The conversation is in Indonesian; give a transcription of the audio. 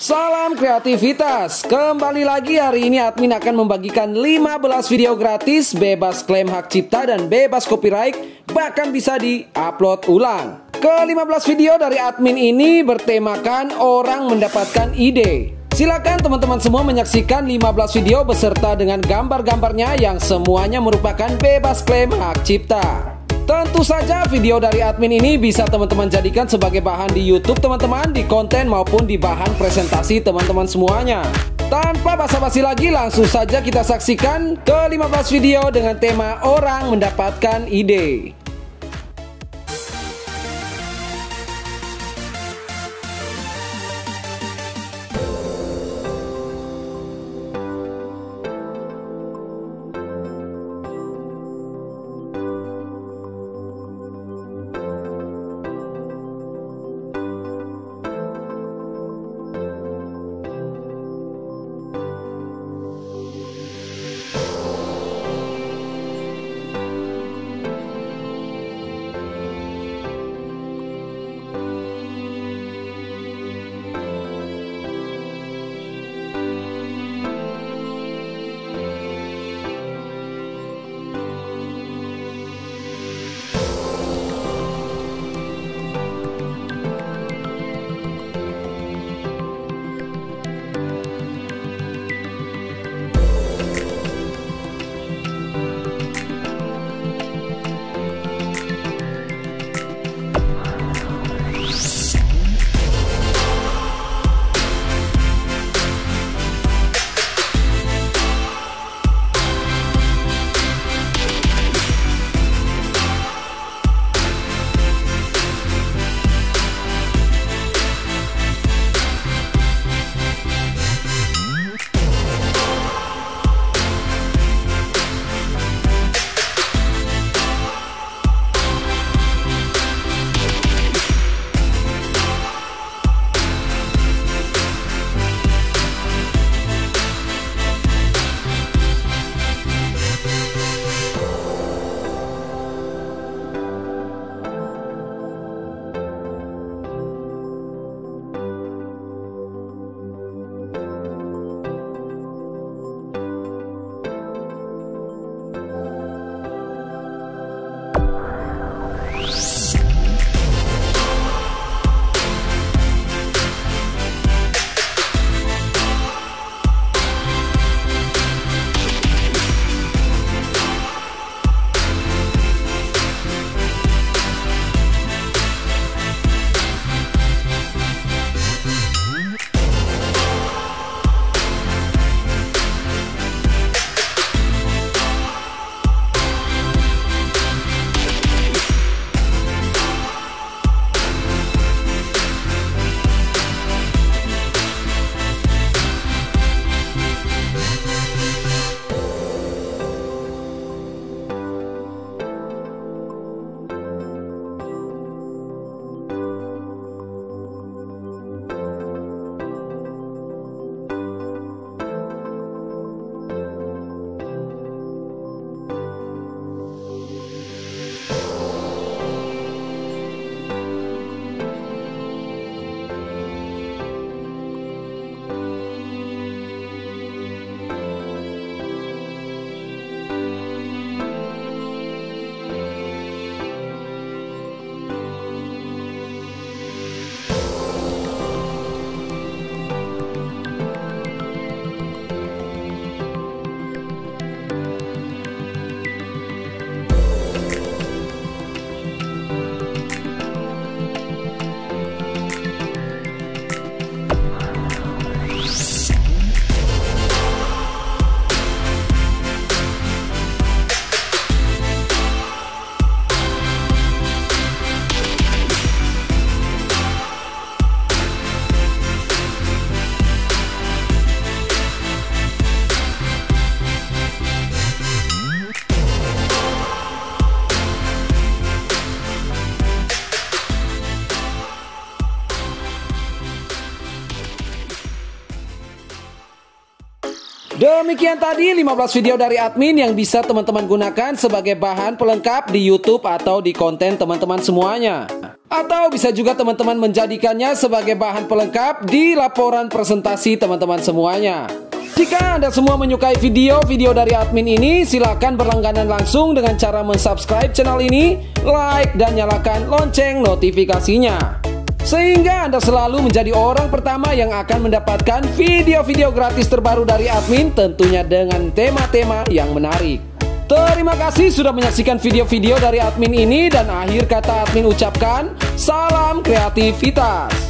Salam kreativitas. Kembali lagi hari ini admin akan membagikan 15 video gratis, bebas klaim hak cipta dan bebas copyright, bahkan bisa di-upload ulang. Ke-15 video dari admin ini bertemakan orang mendapatkan ide. Silakan teman-teman semua menyaksikan 15 video beserta dengan gambar-gambarnya yang semuanya merupakan bebas klaim hak cipta. Tentu saja video dari admin ini bisa teman-teman jadikan sebagai bahan di YouTube teman-teman, di konten maupun di bahan presentasi teman-teman semuanya. Tanpa basa-basi lagi, langsung saja kita saksikan ke-15 video dengan tema orang mendapatkan ide. Demikian tadi 15 video dari admin yang bisa teman-teman gunakan sebagai bahan pelengkap di YouTube atau di konten teman-teman semuanya. Atau bisa juga teman-teman menjadikannya sebagai bahan pelengkap di laporan presentasi teman-teman semuanya. Jika Anda semua menyukai video-video dari admin ini, silakan berlangganan langsung dengan cara mensubscribe channel ini, like, dan nyalakan lonceng notifikasinya. Sehingga Anda selalu menjadi orang pertama yang akan mendapatkan video-video gratis terbaru dari admin, tentunya dengan tema-tema yang menarik. Terima kasih sudah menyaksikan video-video dari admin ini, dan akhir kata admin ucapkan, salam kreativitas.